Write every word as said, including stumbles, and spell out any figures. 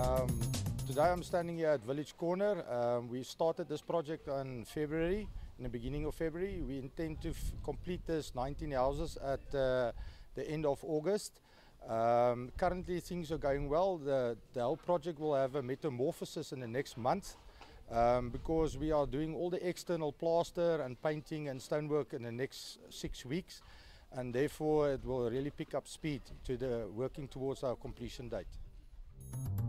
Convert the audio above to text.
Um, today I'm standing here at Village Corner. Um, we started this project in February, in the beginning of February. We intend to f complete this nineteen houses at uh, the end of August. Um, currently things are going well. The, the whole project will have a metamorphosis in the next month um, because we are doing all the external plaster and painting and stonework in the next six weeks. And therefore it will really pick up speed to the working towards our completion date.